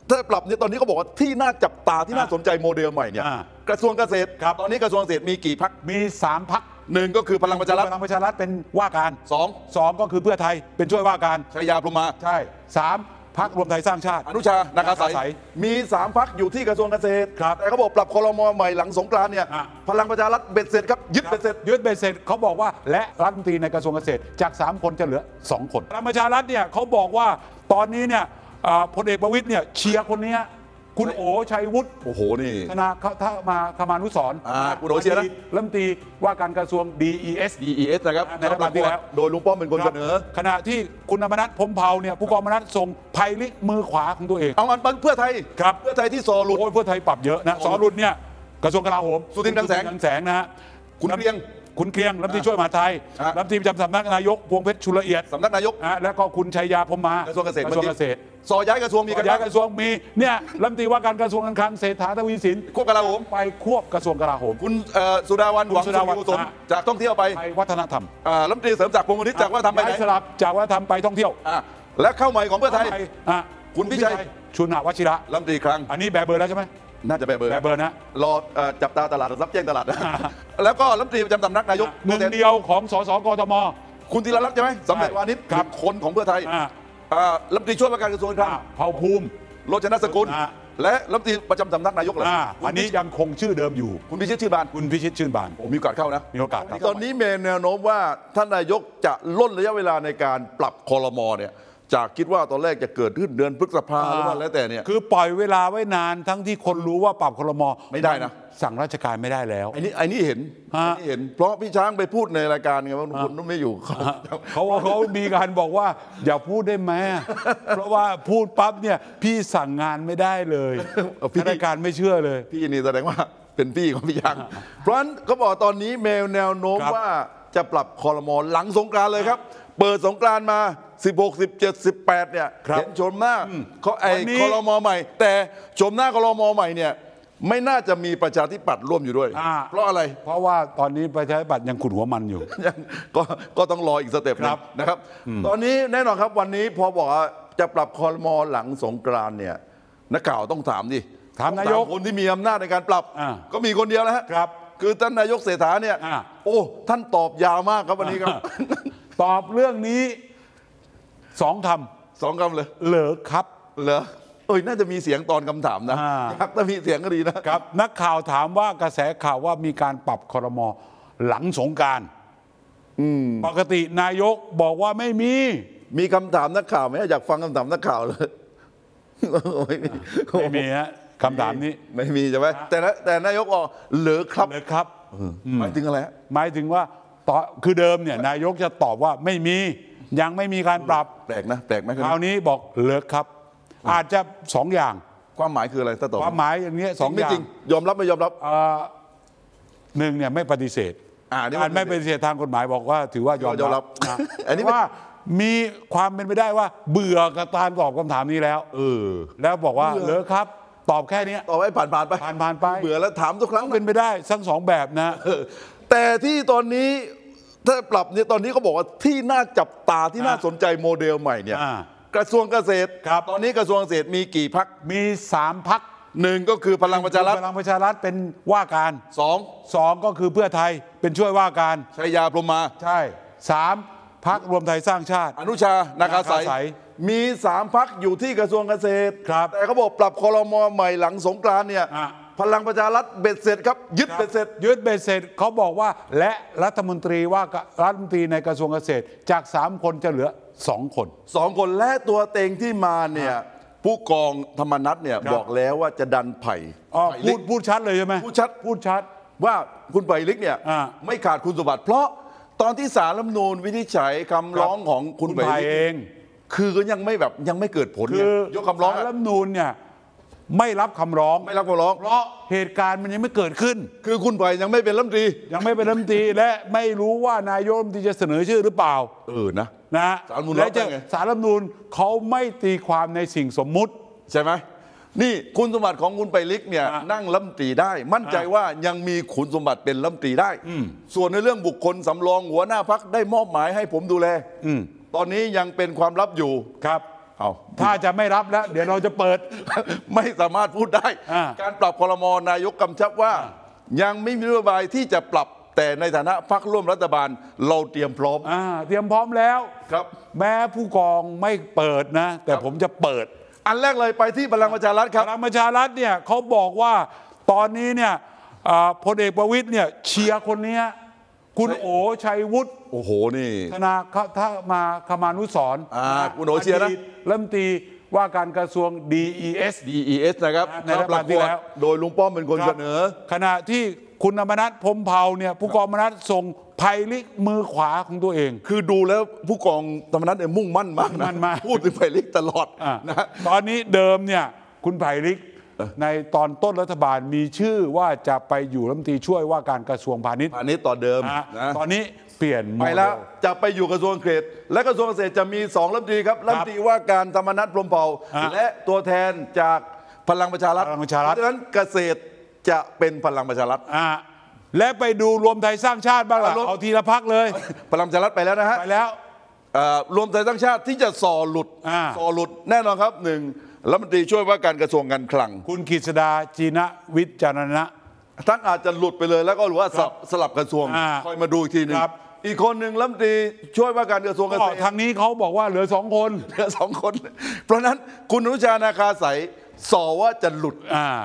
ถ้าปรับเนี่ยตอนนี้เขาบอกว่าที่น่าจับตาที่น่าสนใจโมเดลใหม่เนี่ยกระทรวงเกษตรตอนนี้กระทรวงเกษตรมีกี่พรรคมี3 พรรค 1ก็คือพลังประชารัฐเป็นว่าการ2ก็คือเพื่อไทยเป็นช่วยว่าการชัยยาพรหมาใช่3พรรครวมไทยสร้างชาติอนุชานาคาใสมี3พรรคอยู่ที่กระทรวงเกษตรแต่เขาบอกปรับครม.ใหม่หลังสงกรานต์เนี่ยพลังประชารัฐเบ็ดเสร็จครับยึดเบ็ดเสร็จเขาบอกว่าและรัฐมนตรีในกระทรวงเกษตรจาก3 คนจะเหลือ2 คนพลังประชารัฐเนี่ยเขาบอกว่าตอนนี้เนี่ยพลเอกประวิตรเนี่ยเชียร์คนนี้คุณโอชัยวุฒิโอ้โหนี่ธนาคมานุสรณ์คุณโอเชียร์นะรัฐมนตรีว่าการกระทรวง DES นะครับในรัฐบาลที่แล้วโดยลุงป้อมเป็นคนเสนอขณะที่คุณธรรมนัสพรหมเผ่าเนี่ยผู้กองธรรมนัสส่งไพลิกมือขวาของตัวเองเอาอันเพื่อไทยครับเพื่อไทยที่สอหลุดเพื่อไทยปรับเยอะนะสอหลุดเนี่ยกระทรวงกลาโหมสุทินคลังแสงนะฮะคุณเกรียงรัฐมนตรีช่วยมหาดไทยรัฐมนตรีประจำสำนักนายกพวงเพชรชุลเอียดสำนักนายกแล้วก็คุณชัยยาพรหมากระทรวงเกษตรสอย้ายกระทรวงมีย้ายกระทรวงมีเนี่ยรัฐมนตรีว่าการกระทรวงการคลังเศรษฐาทวีสินควบกลาโหมไปควบกระทรวงกลาโหมคุณสุดาวันหวังสุขสมจากท่องเที่ยวไปวัฒนธรรมรัฐมนตรีเสริมศักดิ์พงษ์วณิชจากวัฒนธรรมไปไหนสลับจากวัฒนธรรมไปท่องเที่ยวและเข้าใหม่ของเพื่อไทยคุณพิชัยชุนหวชิระรัฐมนตรีคลังอันนี้แบบเบอร์แล้วใช่ไหมน่าจะแบบเบอร์นะรอจับตาตลาดรับแจ้งตลาดแล้วก็รัฐมนตรีประจำสำนักนายกหนึ่งเดียวของสสกทมคุณธีรลักษณ์ใช่ไหมสำเร็จวานิชคนของเพื่อไทยรัฐมนตรีช่วยว่าการกระทรวงการคลังเผ่าภูมิโรจนสกุลและรัฐมนตรีประจำสำนักนายกอันนี้ยังคงชื่อเดิมอยู่คุณพิชิตชื่นบานมีโอกาสเข้านะมีโอกาสตอนนี้มีแนวโน้มว่าท่านนายกจะล่นระยะเวลาในการปรับครม.เนี่ยจากคิดว่าตอนแรกจะเกิดขึ้นเดือนพฤษภาหรือว่าแล้วแต่เนี่ยคือปล่อยเวลาไว้นานทั้งที่คนรู้ว่าปรับครม. ไม่ได้นะสั่งราชการไม่ได้แล้วไอ้นี่เห็นเพราะพี่ช้างไปพูดในรายการไงว่าคุณไม่อยู่เขามีการบอกว่าอย่าพูดได้ไหมเพราะว่าพูดปั๊บเนี่ยพี่สั่งงานไม่ได้เลยรายการไม่เชื่อเลยพี่นี่แสดงว่าเป็นพี่ของพี่ช้างเพราะฉะนั้นเขาบอกตอนนี้แนวโน้มว่าจะปรับครม.หลังสงกรานต์เลยครับเปิดสงกรานต์มา16 17 18เนี่ยเห็นชมหน้าเขาครม.ใหม่แต่ชมหน้าครม.ใหม่เนี่ยไม่น่าจะมีประชาธิปัตย์ร่วมอยู่ด้วยเพราะอะไรเพราะว่าตอนนี้ประชาธิปัตย์ยังขุดหัวมันอยู่ก็ต้องรออีกสเต็ปนะครับตอนนี้แน่นอนครับวันนี้พอบอกว่าจะปรับครม.หลังสงกรานต์เนี่ยนักข่าวต้องถามดิถามนายกคนที่มีอำนาจในการปรับก็มีคนเดียวนะฮะคือท่านนายกเศรษฐาเนี่ยโอ้ท่านตอบยาวมากครับวันนี้ครับตอบเรื่องนี้2 คำเลยเหรอครับเหรอน่าจะมีเสียงตอนคำถามนะถ้ามีเสียงก็ดีนะครับนักข่าวถามว่ากระแสข่าวว่ามีการปรับครม.หลังสงกรานต์ปกตินายกบอกว่าไม่มีคำถามนักข่าวไหมอยากฟังคำถามนักข่าวเลยไม่มีฮะคำถามนี้ไม่มีใช่ไหมแต่นายกบอกเหรอครับหมายถึงอะไรหมายถึงว่าคือเดิมเนี่ยนายกจะตอบว่าไม่มียังไม่มีการปรับแปลกไหมคราวนี้บอกเลิกครับอาจจะ2 อย่างความหมายคืออะไรถ้าตอบความหมายอย่างนี้2 อย่างจริงยอมรับไม่ยอมรับ 1เนี่ยไม่ปฏิเสธการไม่ปฏิเสธทางกฎหมายบอกว่าถือว่ายอมรับอันนี้ว่ามีความเป็นไปได้ว่าเบื่อกับการตอบคำถามนี้แล้วแล้วบอกว่าเลิกครับตอบแค่นี้ตอบให้ผ่านไปเบื่อแล้วถามทุกครั้งเป็นไปได้ทั้ง2 แบบนะแต่ที่ตอนนี้ถ้าปรับเนี่ยตอนนี้เขาบอกว่าที่น่าจับตาที่น่าสนใจโมเดลใหม่เนี่ยกระทรวงเกษตรตอนนี้กระทรวงเกษตรมีกี่พรรคมี3 พรรค 1ก็คือพลังประชารัฐเป็นว่าการ2ก็คือเพื่อไทยเป็นช่วยว่าการชัยยาพรหมาใช่3พรรครวมไทยสร้างชาติอนุชานาคาใสมี3พรรคอยู่ที่กระทรวงเกษตรแต่เขาบอกปรับครม.ใหม่หลังสงกรานต์เนี่ยพลังประชารัฐเบ็ดเสร็จครับยึดเบ็ดเสร็จเขาบอกว่าและรัฐมนตรีในกระทรวงเกษตรจาก3 คนจะเหลือ2 คนและตัวเต็งที่มาเนี่ยผู้กองธรรมนัสเนี่ยบอกแล้วว่าจะดันไผ่พูดชัดเลยใช่ไหมพูดชัดว่าคุณไผ่ลิกเนี่ยไม่ขาดคุณสมบัติเพราะตอนที่ศาลรัฐธรรมนูญวินิจฉัยคำร้องของคุณไผ่ลิกเองคือก็ยังไม่เกิดผลยกคำร้องศาลรัฐธรรมนูญเนี่ยไม่รับคำร้องเพราะเหตุการณ์มันยังไม่เกิดขึ้นคือคุณไผ่ยังไม่เป็นรัฐมนตรีและไม่รู้ว่านายกรัฐมนตรีจะเสนอชื่อหรือเปล่านะและศาลรัฐธรรมนูญเขาไม่ตีความในสิ่งสมมุติใช่ไหมนี่คุณสมบัติของคุณไผ่ลิกเนี่ยนั่งรัฐมนตรีได้มั่นใจว่ายังมีคุณสมบัติเป็นรัฐมนตรีได้ส่วนในเรื่องบุคคลสำรองหัวหน้าพรรคได้มอบหมายให้ผมดูแลตอนนี้ยังเป็นความลับอยู่ถ้าจะไม่รับแล้วเดี๋ยวเราจะเปิดไม่สามารถพูดได้การปรับครม.นายกกำชับว่ายังไม่มีนโยบายที่จะปรับแต่ในฐานะพรรคร่วมรัฐบาลเราเตรียมพร้อมเตรียมพร้อมแล้วครับแม้ผู้กองไม่เปิดนะแต่ผมจะเปิดอันแรกเลยไปที่พลังประชารัฐครับพลังประชารัฐเนี่ยเขาบอกว่าตอนนี้เนี่ยพลเอกประวิตรเนี่ยเชียร์คนนี้คุณโอชัยวุฒิโอ้โหนี่ธนาคมานุสรณ์คุณโอเชียร์นะรัฐมนตรีว่าการกระทรวง DES นะครับในรัฐบาลที่แล้วโดยลุงป้อมเป็นคนเสนอขณะที่คุณธรรมนัสพรหมเผ่าเนี่ยผู้กองธรรมนัสส่งไพลิกมือขวาของตัวเองคือดูแล้วผู้กองธรรมนัสเนี่ยมุ่งมั่นมากนะพูดถึงไพลิกตลอดนะตอนนี้เดิมเนี่ยคุณไพลิกในตอนต้นรัฐบาลมีชื่อว่าจะไปอยู่รัฐมนตรีช่วยว่าการกระทรวงพาณิชย์ต่อเดิมนะตอนนี้เปลี่ยนไปแล้วจะไปอยู่กระทรวงเกษตรและกระทรวงเกษตรจะมี2รัฐมนตรีครับรัฐมนตรีว่าการธรรมนัสพรหมเผ่าและตัวแทนจากพลังประชารัฐเพราะฉะนั้นเกษตรจะเป็นพลังประชารัฐและไปดูรวมไทยสร้างชาติบ้างล่ะเอาทีละพักเลยพลังประชารัฐไปแล้วนะฮะไปแล้วรวมไทยสร้างชาติที่จะส่อหลุดแน่นอนครับ1รัฐมนตรีช่วยว่าการกระทรวงการคลังคุณกฤษดาจีนะวิจารณะท่านอาจจะหลุดไปเลยแล้วก็หรือว่าสลับกระทรวงคอยมาดูอีกทีนึงอีกคนหนึ่งรัฐมนตรีช่วยว่าการกระทรวงเกษตรทางนี้เขาบอกว่าเหลือ2 คนเพราะนั้นคุณอนุชานาคาสายสอว่าจะหลุด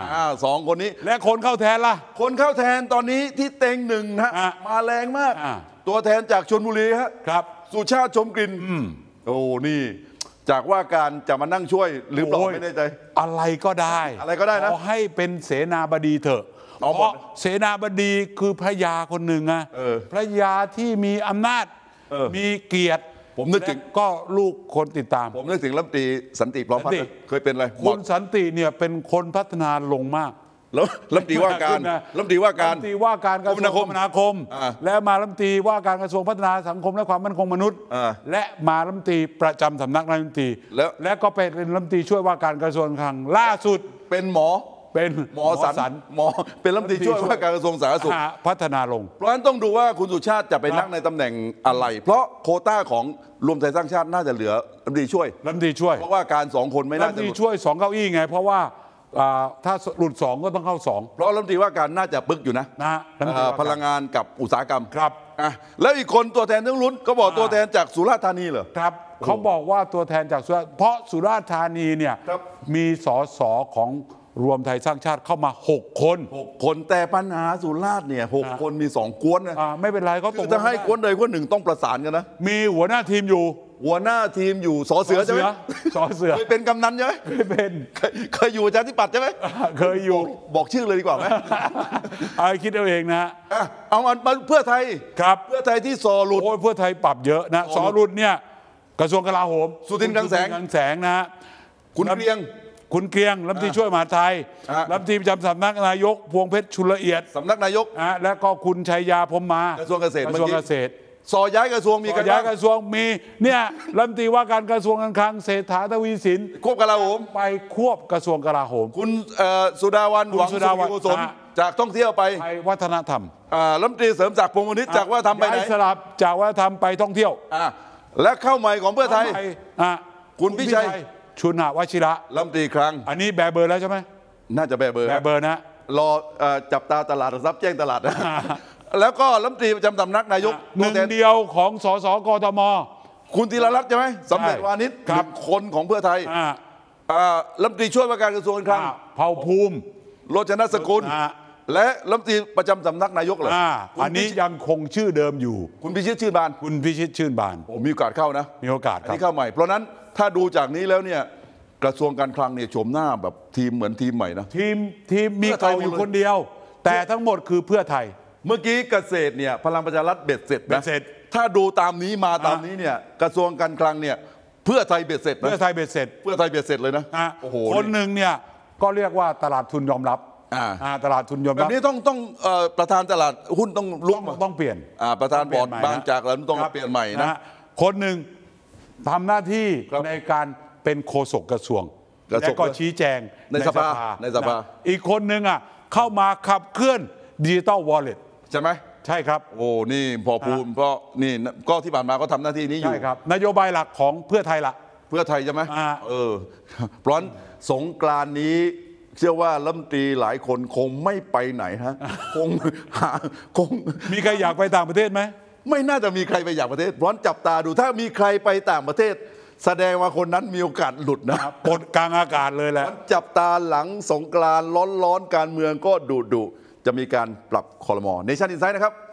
2 คนนี้และคนเข้าแทนล่ะคนเข้าแทนตอนนี้ที่เต็ง1นะมาแรงมากตัวแทนจากชลบุรีครับสุชาติชมกลิ่นโอ้นี่จากว่าการจะมานั่งช่วยหรือเปล่าไม่แน่ใจอะไรก็ได้นะขอให้เป็นเสนาบดีเถอะเพราะเสนาบดีคือพระยาคนหนึ่งนะพระยาที่มีอำนาจมีเกียรติผมนึกถึงก็ลูกคนติดตามผมนึกถึงรัฐมนตรีสันติพร้อมพัฒน์เคยเป็นอะไรคุณสันติเนี่ยเป็นคนพัฒนาลงมากแล้วรัฐมนตรีว่าการกระทรวงคมนาคมและมารัฐมนตรีว่าการกระทรวงพัฒนาสังคมและความมั่นคงมนุษย์และมารัฐมนตรีประจำสำนักนายกรัฐมนตรีและก็เป็นรัฐมนตรีช่วยว่าการกระทรวงคลังล่าสุดเป็นหมอเป็นรัฐมนตรีช่วยว่าการกระทรวงสาธารณสุขพัฒนาลงเพราะฉะนั้นต้องดูว่าคุณสุชาติจะไปนั่งในตำแหน่งอะไรเพราะโควต้าของรวมไทยสร้างชาติน่าจะเหลือรัฐมนตรีช่วยเพราะว่าการ2 คนไม่น่าจะรัฐมนตรีช่วย2 เก้าอี้ไงเพราะว่าถ้าหลุด2ก็ต้องเข้า2 เพราะรัฐมนตรีว่าการน่าจะปึกอยู่นะพลังงานกับอุตสาหกรรมครับแล้วอีกคนตัวแทนต้องลุ้นก็บอกตัวแทนจากสุราษฎร์ธานีเหรอครับเขาบอกว่าตัวแทนจากสุราษฎร์เพราะสุราษฎร์ธานีเนี่ยมีสสของรวมไทยสร้างชาติเข้ามา6 คนแต่ปัญหาสุราษฎร์เนี่ย6 คนมี2 กวนนะไม่เป็นไรเขาตกจะให้กวนใดกวนหนึ่งต้องประสานกันนะมีหัวหน้าทีมอยู่สอเสือใช่ไหมสอเสือเคยเป็นกำนันใช่ไหมเคยอยู่อาจารย์ที่ปัดใช่ไหมเคยอยู่บอกชื่อเลยดีกว่าไหมคิดเอาเองนะเอามาเพื่อไทยครับเพื่อไทยที่สอหลุดเพื่อไทยปรับเยอะนะสอหลุดเนี่ยกระทรวงกลาโหมสุทินคลังแสงนะคุณเกรียงรัฐมนตรีช่วยมหาดไทยรัฐมนตรีประจำสำนักนายกพวงเพชรชุลละเอียดสำนักนายกและก็คุณชัยยาพรหมมากระทรวงเกษตรสอย้ายกระทรวงมีย้ายกระทรวงมีเนี่ยรัฐมนตรีว่าการกระทรวงการคลังเศรษฐาทวีสินควบกลาโหมไปควบกระทรวงกลาโหมคุณสุดาวันหวังสุขกุศลจากท่องเที่ยวไปวัฒนธรรมรัฐมนตรีเสริมศักดิ์พงษ์วณิชจากว่าทำไปไหนสลับจากว่าทำไปท่องเที่ยวและเข้าใหม่ของเพื่อไทยคุณพิชัยชุนหวชิระรัฐมนตรีคลังอันนี้แบเบอร์แล้วใช่ไหมน่าจะแบเบอร์นะรอจับตาตลาดทรัพย์แจ้งตลาดแล้วก็รัฐมนตรีประจำสำนักนายกหนึ่งเดียวของสสกทมคุณธีรรัตน์ใช่ไหมสำเร็จวานิชคนของเพื่อไทยรัฐมนตรีช่วยว่าการกระทรวงการคลังเผ่าภูมิโรจนสกุลและรัฐมนตรีประจำสำนักนายกเหรออันนี้ยังคงชื่อเดิมอยู่คุณพิชิตชื่นบานมีโอกาสเข้านะมีโอกาสที่เข้าใหม่เพราะนั้นถ้าดูจากนี้แล้วเนี่ยกระทรวงการคลังเนี่ยโฉมหน้าแบบทีมเหมือนทีมใหม่นะทีมมีเก่าอยู่คนเดียวแต่ทั้งหมดคือเพื่อไทยเมื่อกี้เกษตรเนี่ยพลังประชารัฐเบ็ดเสร็จนะถ้าดูตามนี้มาตามนี้เนี่ยกระทรวงการคลังเนี่ยเพื่อไทยเบ็ดเสร็จนะเพื่อไทยเบ็ดเสร็จเลยนะโอ้โหคนหนึ่งเนี่ยก็เรียกว่าตลาดทุนยอมรับตลาดทุนยอมรับแบบนี้ต้องประธานตลาดหุ้นต้องลุกต้องเปลี่ยนประธานบอร์ดบางจากแล้วต้องเปลี่ยนใหม่นะคนหนึ่งทำหน้าที่ในการเป็นโฆษกกระทรวงและก็ชี้แจงในสภาอีกคนหนึ่งเข้ามาขับเคลื่อนดิจิตอลวอลเล็ตใช่ไหมใช่ครับโอ้นี่พอพูนเพราะนี่ก็ที่ผ่านมาก็ทำหน้าที่นี้อยู่ใช่ครับนโยบายหลักของเพื่อไทยละเพื่อไทยใช่ไหมเพราะสงกรานต์นี้เชื่อว่ารัฐมนตรีหลายคนคงไม่ไปไหนฮะคงมีใครอยากไปต่างประเทศไหมไม่น่าจะมีใครไปอยากประเทศเพราะจับตาดูถ้ามีใครไปต่างประเทศแสดงว่าคนนั้นมีโอกาสหลุดนะปลดกลางอากาศเลยแหละจับตาหลังสงกรานต์ร้อนๆการเมืองก็ดุจะมีการปรับครม.Nation Insightนะครับ